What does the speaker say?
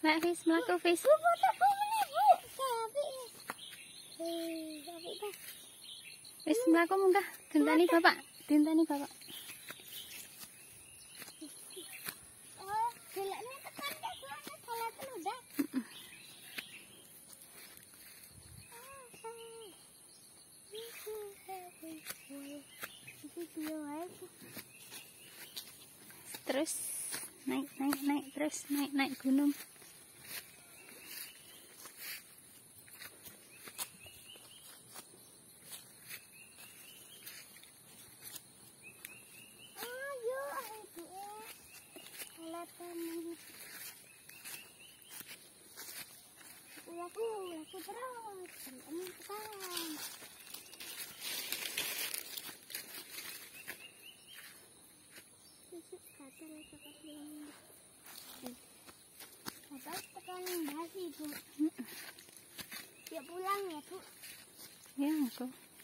Mak Fis, melaku Fis. Fis melaku munggah. Dintani bapak, dintani bapak. Terus naik terus naik gunung. Laku terus. Ini sekarang. Bapak tekan basi, Bu. Ya pulang ya, Bu. Ya, aku.